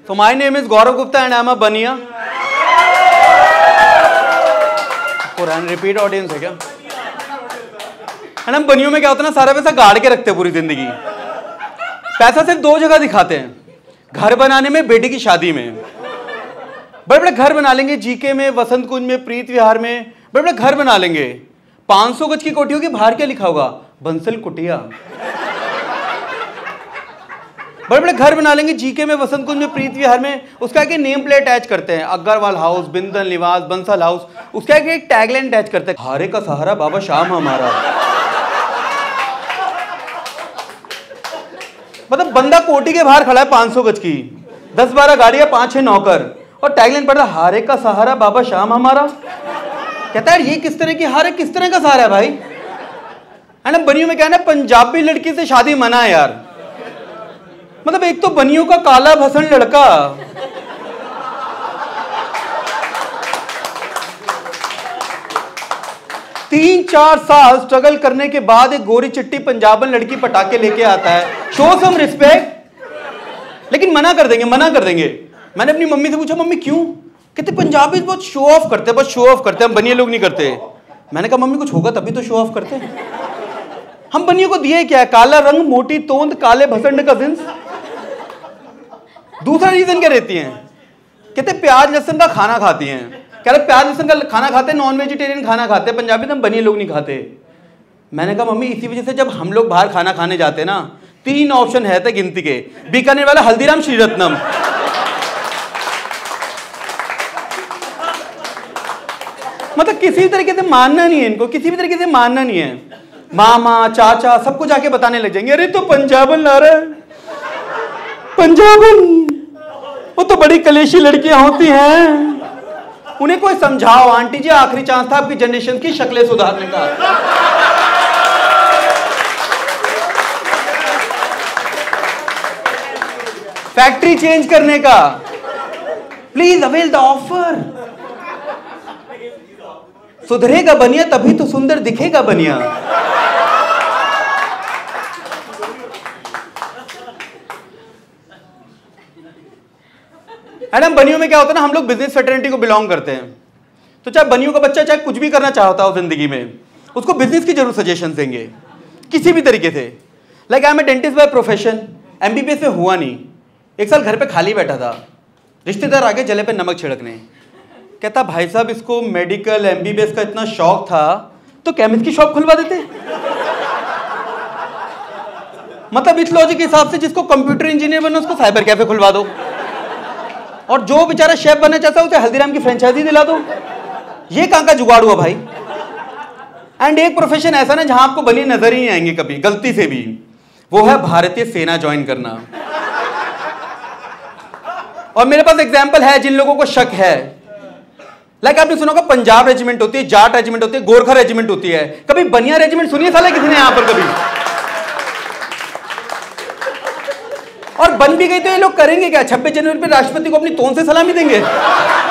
So my name is Gaurav Gupta and I am a Bania. पुराने repeat audience है क्या? हम बनियों में क्या होता है ना, सारा पैसा गाड़ के रखते हैं पूरी जिंदगी। पैसा सिर्फ दो जगह दिखाते हैं, घर बनाने में, बेटी की शादी में। बड़े बड़े घर बना लेंगे, जीके में, वसंत कुंज में, प्रीत विहार में, बड़े बड़े घर बना लेंगे। 500 गज की कोठी होगी, बाहर क्या लिखा होगा? बंसल कुटिया। बड़े बड़े घर बना लेंगे, जीके में, वसंत कुंज में, प्रीत विहार में। उसका एक नेम प्लेट अटैच करते हैं, अग्रवाल हाउस, बिंदल निवास, बंसल हाउस। उसका एक टैगलाइन अटैच करते हैं, हारे का सहारा बाबा शाम हमारा। मतलब बंदा कोठी के बाहर खड़ा है 500 गज की, 10-12 गाड़ियां, 5-6 नौकर, और टैगलाइन पढ़ रहा, हारे का सहारा बाबा शाम हमारा। कहता है ये किस तरह की हार है, किस तरह का सहारा है भाई? है ना, बनियों में क्या है ना, पंजाबी लड़की से शादी मना है यार। मतलब एक तो बनियों का काला भसन लड़का, तीन 4 साल स्ट्रगल करने के बाद एक गोरी चिट्टी पंजाबन लड़की पटाके लेके आता है। Show some respect. लेकिन मना कर देंगे, मना कर देंगे। मैंने अपनी मम्मी से पूछा, मम्मी क्यों? कहते पंजाबी बहुत शो ऑफ करते हैं, बस शो ऑफ करते हैं, हम बनिए लोग नहीं करते। मैंने कहा मम्मी कुछ होगा तभी तो शो ऑफ करते हैं। हम बनियों को दिए क्या है? काला रंग, मोटी तोंद, काले भसंड का जिन्स। दूसरा रीजन क्या रहती है? कहते प्याज लहसुन का खाना खाती हैं। कह रहे प्याज लहसुन का खाना खाते, नॉन वेजिटेरियन खाना खाते, पंजाबी तो हम बनिए लोग नहीं खाते। मैंने कहा मम्मी इसी वजह से जब हम लोग बाहर खाना खाने जाते ना, 3 ऑप्शन है थे गिनती के, बीकानेर वाला हल्दीराम, श्री रत्नम। मतलब किसी तरीके से मानना नहीं है इनको, किसी भी तरीके से मानना नहीं है। मामा चाचा सबको जाके बताने लग जाएंगे, अरे तो पंजाबन ला रहा है, पंजाबन, वो तो बड़ी कलेशी लड़कियां होती हैं, उन्हें कोई समझाओ। आंटी जी आखिरी चांस था आपकी जनरेशन की शक्लें सुधारने का। फैक्ट्री चेंज करने का। Please avail the offer. सुधरेगा बनिया तभी तो सुंदर दिखेगा बनिया। मैडम बनियों में क्या होता है ना, हम लोग बिजनेस फ्रेटर्निटी को बिलोंग करते हैं, तो चाहे बनियों का बच्चा चाहे कुछ भी करना चाहता हो जिंदगी में, उसको बिजनेस की जरूर सजेशन देंगे किसी भी तरीके से। Like I am a dentist by profession, MBBS में हुआ नहीं। एक साल घर पे खाली बैठा था, रिश्तेदार आगे जले पे नमक छिड़कने। कहता भाई साहब इसको मेडिकल एमबीबीएस का इतना शौक था तो केमिस्ट की शॉप खुलवा देते। मतलब इस लॉजिक के हिसाब से जिसको कंप्यूटर इंजीनियर बनना उसको साइबर कैफे खुलवा दो, और जो बेचारा शेफ बनना चाहता है उसे हल्दीराम की फ्रेंचाइजी दिला दो। ये कहां का जुगाड़ हुआ भाई? एंड एक प्रोफेशन ऐसा ना जहां आपको बनिए नजर ही नहीं आएंगे कभी गलती से भी, वो है भारतीय सेना ज्वाइन करना। और मेरे पास एग्जाम्पल है जिन लोगों को शक है। लाइक आपने सुना होगा पंजाब रेजिमेंट होती है, जाट रेजिमेंट होती है, गोरखा रेजिमेंट होती है। कभी बनिया रेजिमेंट सुनिए साले किसी ने यहां पर कभी? और बन भी गई तो ये लोग करेंगे क्या? 26 जनवरी पे राष्ट्रपति को अपनी तोन से सलामी देंगे?